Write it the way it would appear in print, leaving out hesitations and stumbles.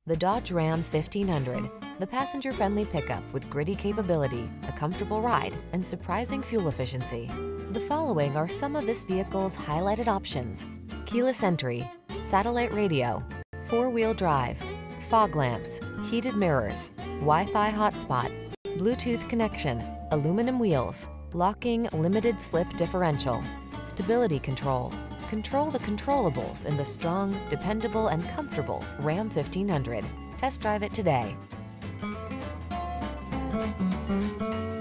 The Dodge Ram 1500, the passenger-friendly pickup with gritty capability, a comfortable ride, and surprising fuel efficiency. The following are some of this vehicle's highlighted options: keyless entry, satellite radio, four-wheel drive, fog lamps, heated mirrors, Wi-Fi hotspot, Bluetooth connection, aluminum wheels, locking limited slip differential, stability control. Control the controllables in the strong, dependable, and comfortable Ram 1500. Test drive it today.